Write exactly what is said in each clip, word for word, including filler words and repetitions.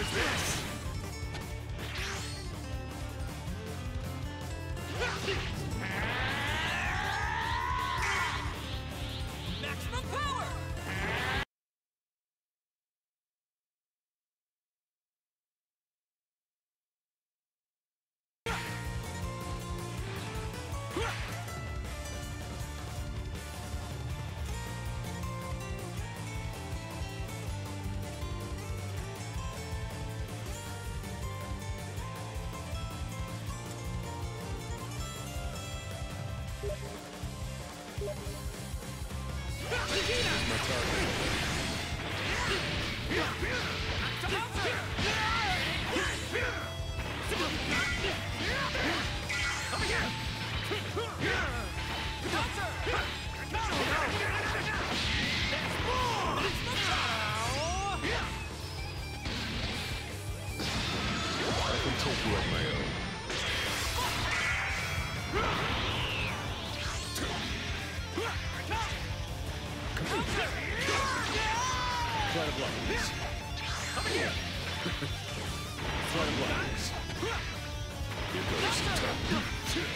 is this? Maximum power! My target. I can take you on my own. Try to block this. Try to block this. Here goes the top.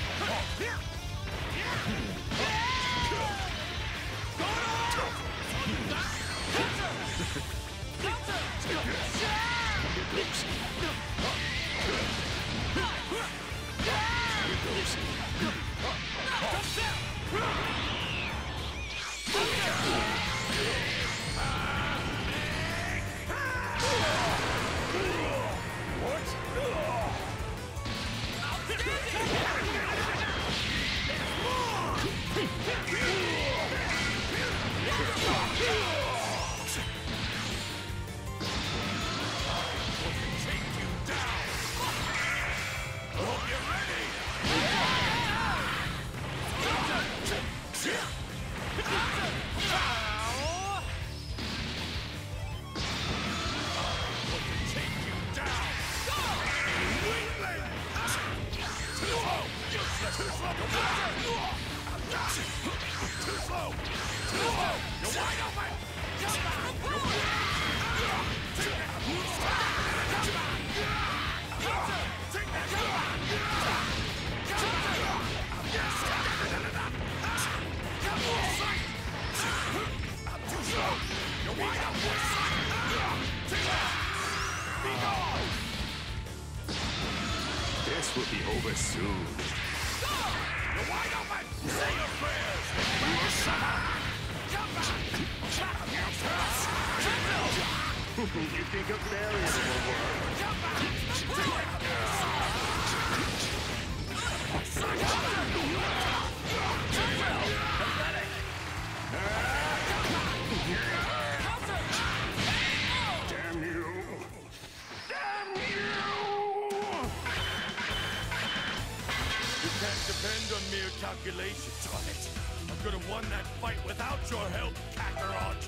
This will be over soon. You're wide open! Say your prayers! Come back! You think a barrier will work? Come back! Damn you! Damn you! You can't depend on mere calculations on it. I could have won that fight without your help, Kakarot.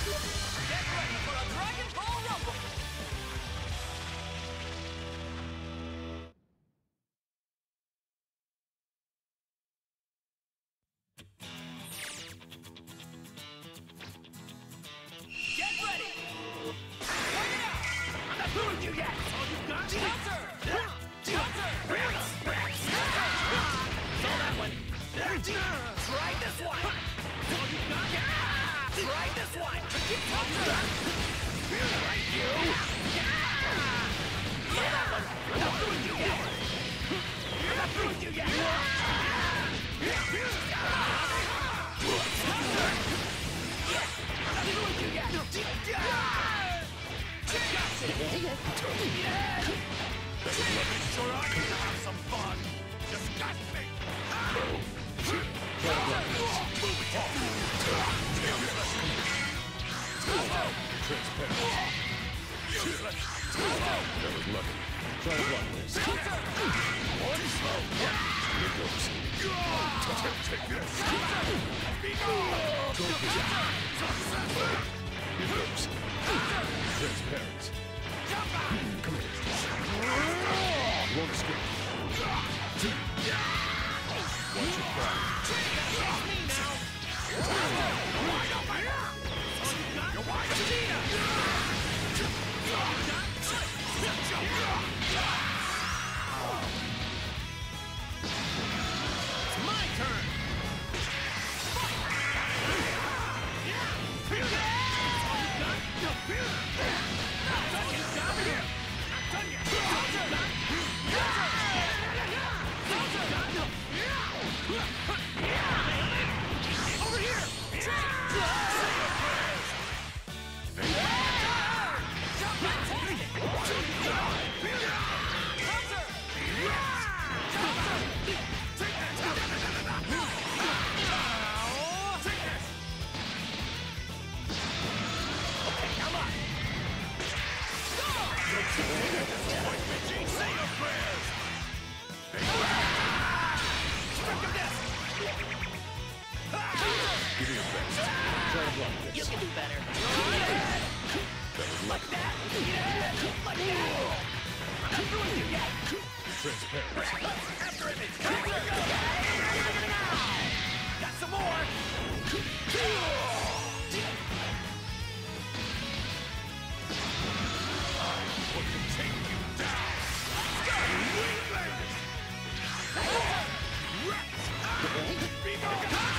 Get ready for a Dragon Ball Rumble! Get ready! Bring it out! I'm not through you yet! All you got? Counter! Counter! Saw that one! Try this one! All you got? Try this one! Counter! Right, you! Saw that one! I'm not through you yet! I'm not through you yet! Counter! I'm not through you yet! Let me sure I can have some fun! Disgust me! Transparent. Useless! That was lucky. Try to block this. One slow! Here goes. Take, take this! Be Go for it. Here goes. Transparent. Come here. You won't escape. Watch your back. It's me now! wide open! You're wide open! It's my turn! Over here! Say your prayers! Give me your best. Try to block this. You can do better. That was Like lucky. that? Like that? I'm not doing you yet! Transparent. After image! Got some more! What can take you down? Winglanders! Be gone!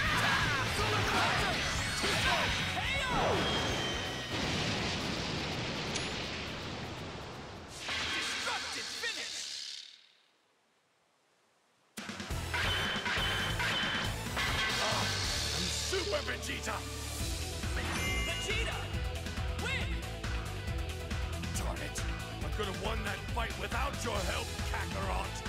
Destructive finish! I'm Super Vegeta! Vegeta! Win! Darn it! I could have won that fight without your help, Kakarot!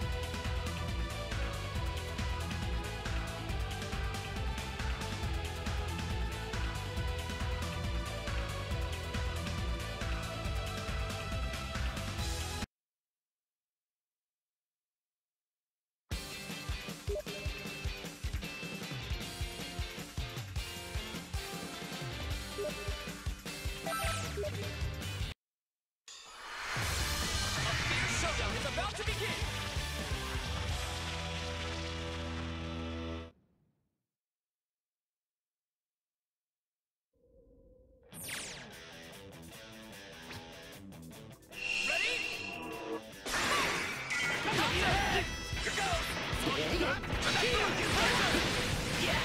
A fierce showdown is about to begin! Ready? Come on, here goes! Yeah!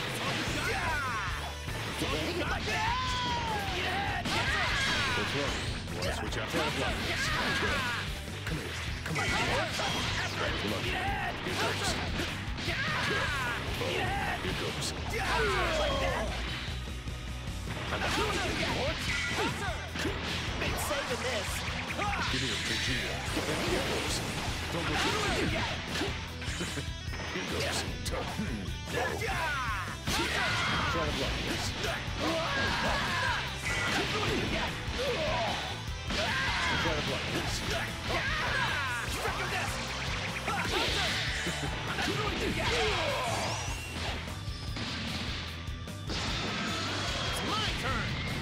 What's wrong? Want to switch out? Try to block this. Come here. Come here. That was lucky. Here goes. Here goes. I'm not doing you yet. Been saving this! Give me a Vegeta. Here goes. Don't look at me. Here goes. Hmm. Try to block this. Try to block this. It's my turn!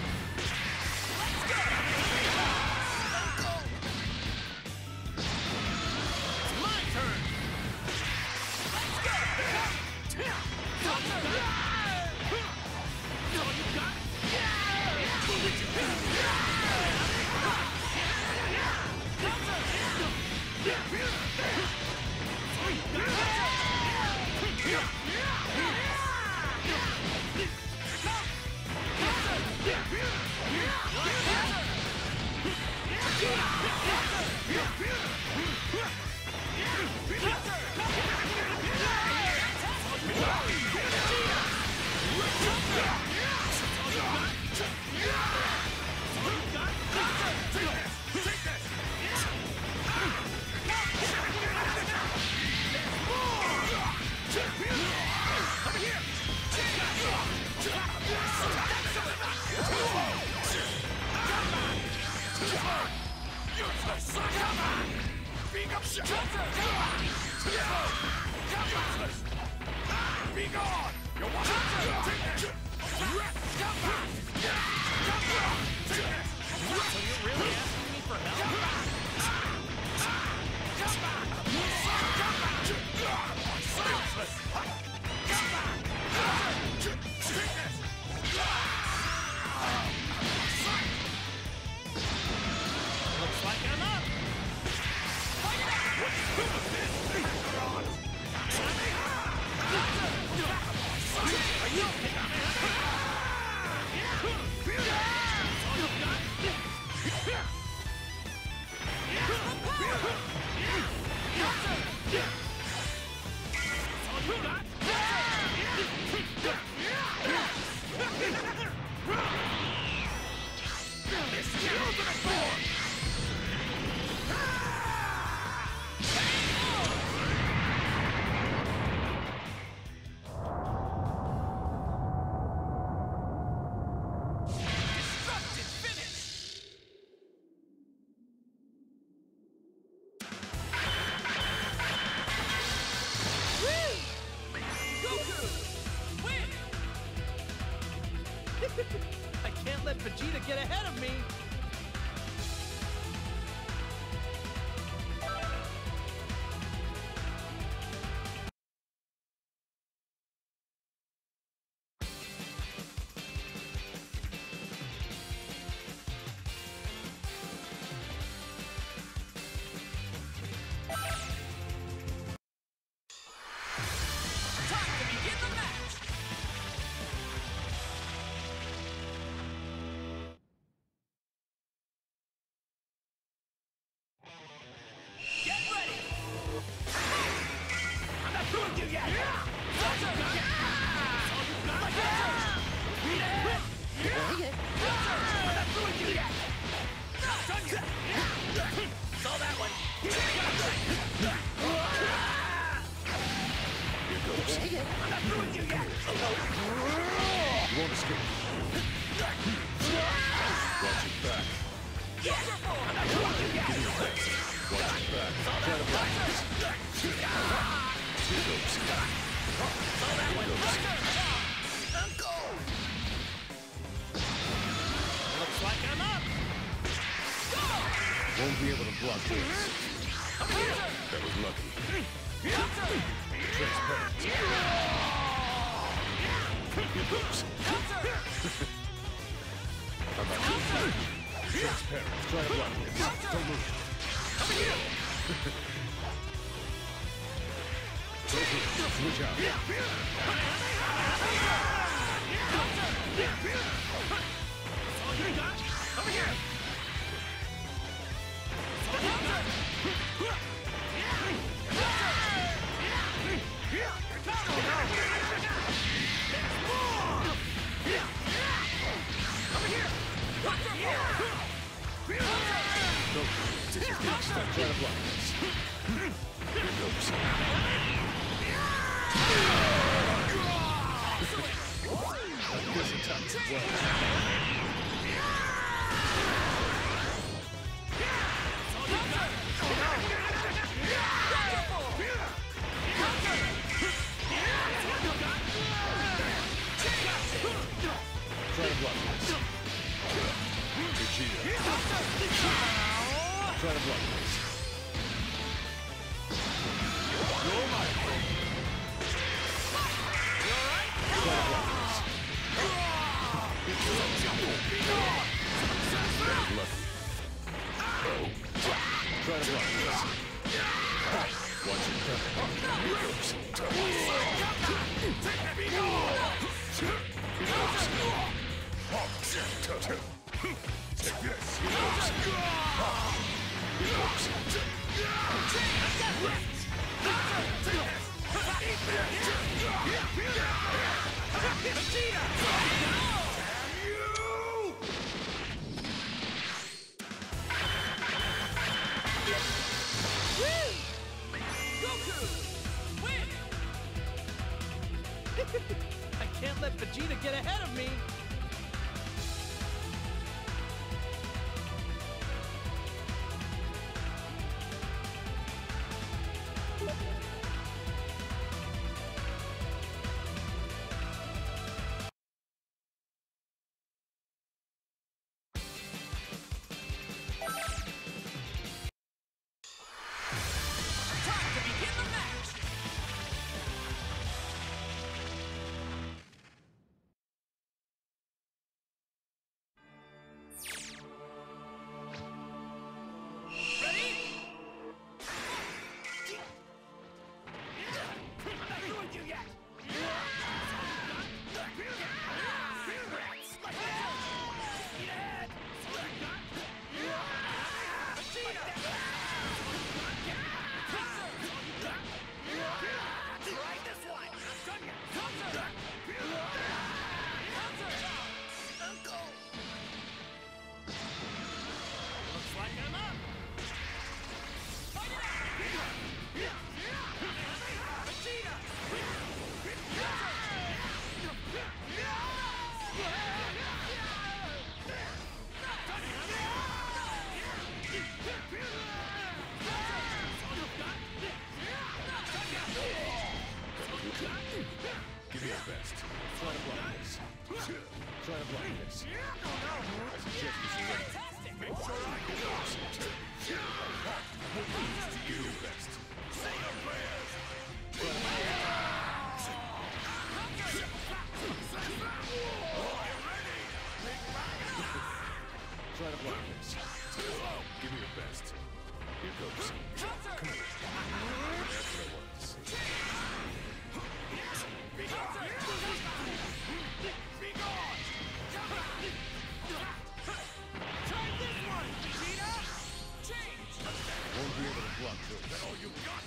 Be gone! You want to take this? So you're really asking me for help? Looks like I'm up! Are you okay? I can't let Vegeta get ahead of me! Time to begin the match! Get ready! I'm not through with you yet! That's all you got! Like that! Beat it! I'm not through with you yet! Saw that one! Here goes. I'm not through with you yet! You won't escape. Watch it back. I'm not through with you yet! Give me your best. Watch it back. Try to block this. Here goes. Here goes. Looks like I'm up! Won't be able to block this. That was lucky. Transparent. Here goes. How about this? Transparent. Try to block this. Don't move. Switch out. All you got? Over here! All you got? Over here! Go. This is the extent. Try to block this. Here goes. This attack is well. Try to block this. Vegeta. Try to block this. You're my friend. You alright? Try to block this. That was lucky. Try to block this. Watch it coming. Here goes. Take this. Here goes. Here goes. Goku! Win! I can't let Vegeta get ahead of me! Give me your best. Try to block this. Try to block this. I suggest you should wait. Make sure I get yours. Do your best. Say your prayers. Try to block this. Try to block this. Give me your best. Here goes. Come here. That's what I wanted to see. Be gone! Be gone! Try this one, Vegeta! Change! Won't be able to block this. Is that all you got?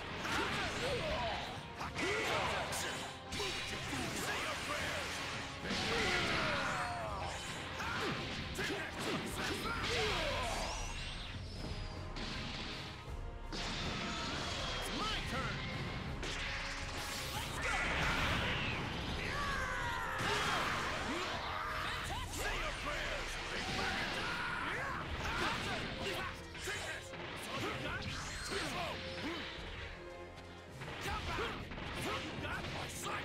Say your prayers! It's my turn! Let's go! Say your prayers! Take this! All you got? Too slow! Come back! All you got? My sight!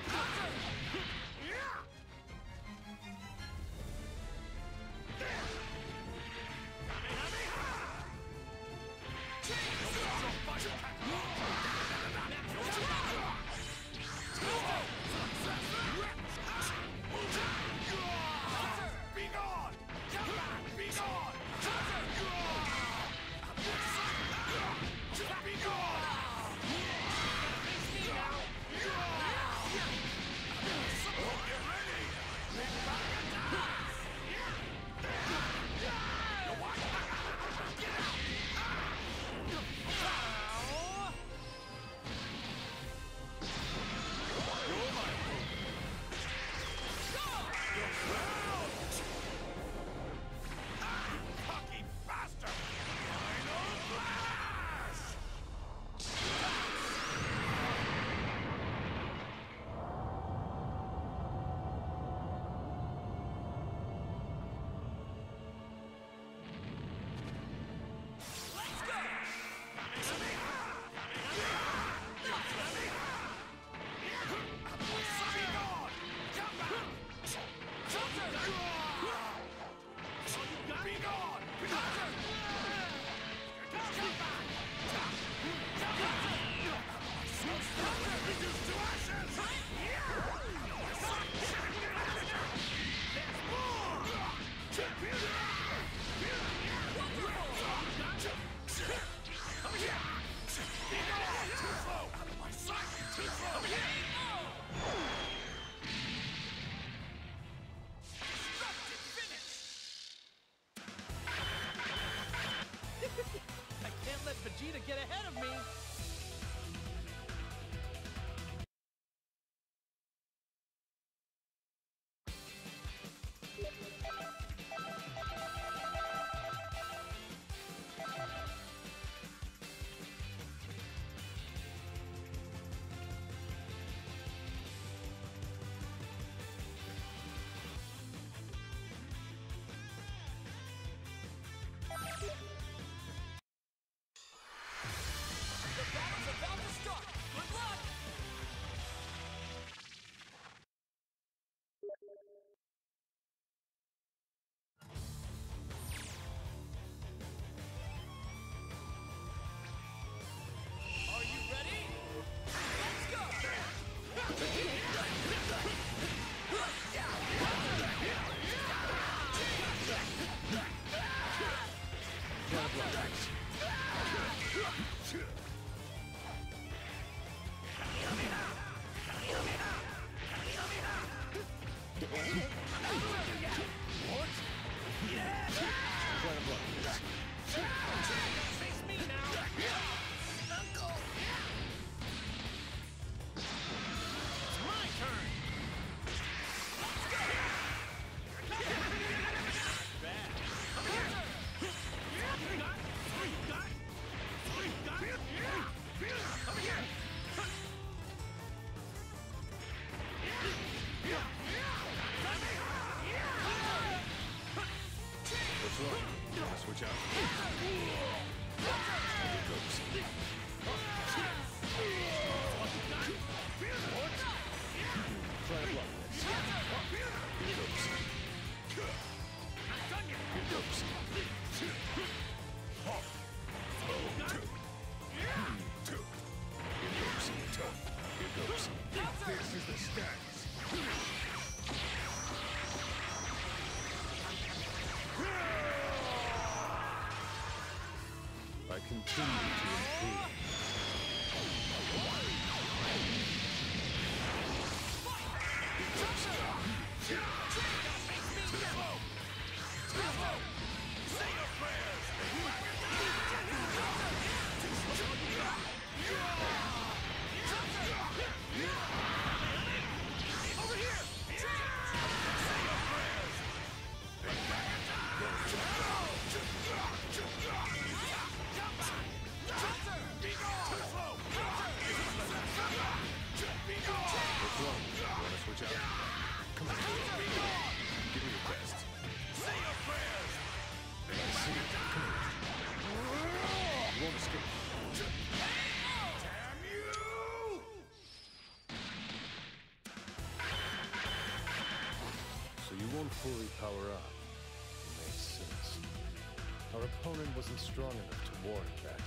Be gone! Come back! Be gone! Be gone! Get ready! Cocky bastard! Final blast! Let's go! Be gone! Come back! Be gone! Reduced to ashes! There's more! Come here! Be gone! Too slow! My sight! Too slow! Destructive finish! I can't let Vegeta get ahead of me! continue to improve. Say your prayers! Over here! Say your prayers! Be gone! Too slow! Be gone! We're close. You wanna switch out? Come on. Be gone! Give me your best. Say your prayers! See it. Come here. You won't escape. Damn you! So you won't fully power up. It makes sense. Our opponent wasn't strong enough to warrant that.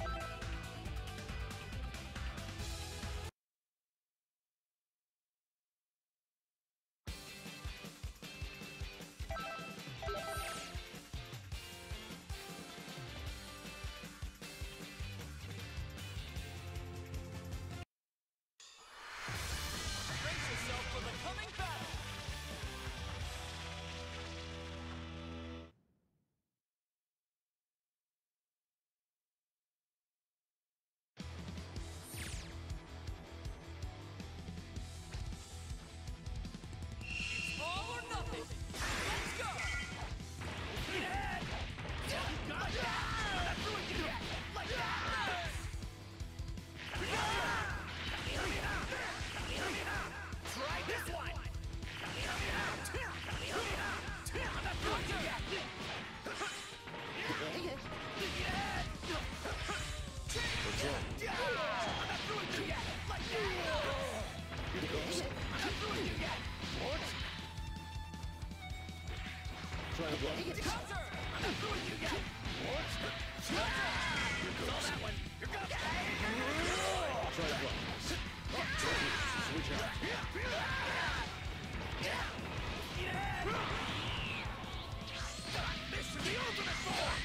Brace yourself for the coming battle! It's all or nothing! Let's go! Get ahead! You got that! That's what you get! Like that! Try this one! That's what you get! What's wrong? That's what you get! Like that! Here goes. That's what you get! What? Try to block this. Counter! That's what you get! What? Saw that one! You're gonna Try to block this. Switch out. This is the ultimate form!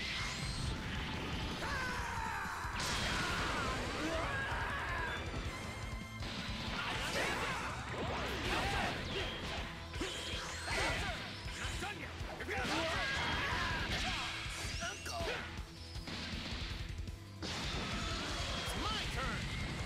Not done yet! You're gonna It's my turn!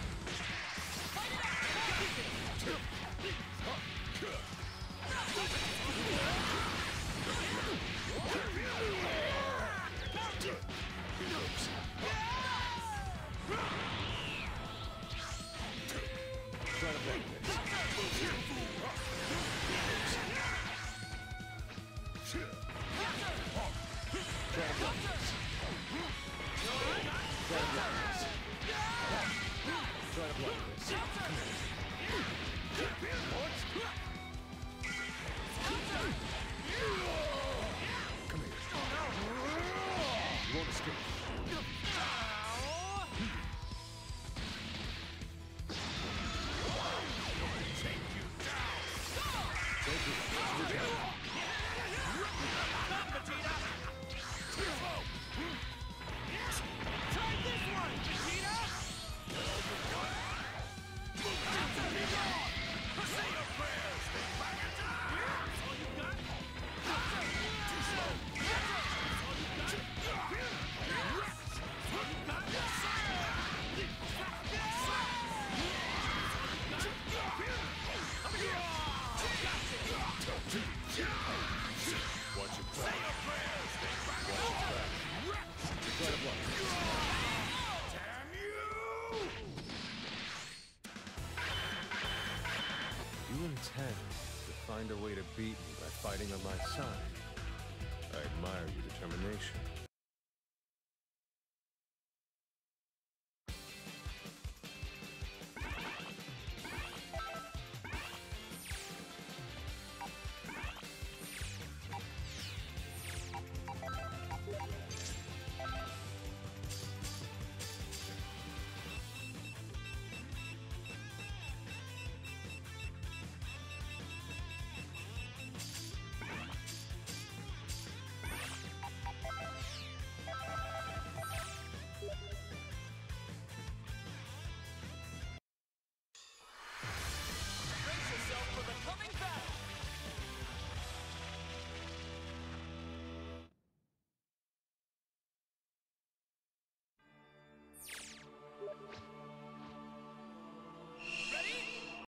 Try to block this. Try to block this. Try to block this. Try to block this. What? Come here. You won't escape. Take you down! Thank you. Switch out. Stop, Vegeta! Too slow! Try this one, Vegeta! Say your prayers! That's all you got? Too slow! That's all you got? That's all you got? Watch your Say back. your prayers! Watch your back. Try to block this. Damn you! You intend to find a way to beat me by fighting on my side. I admire your determination.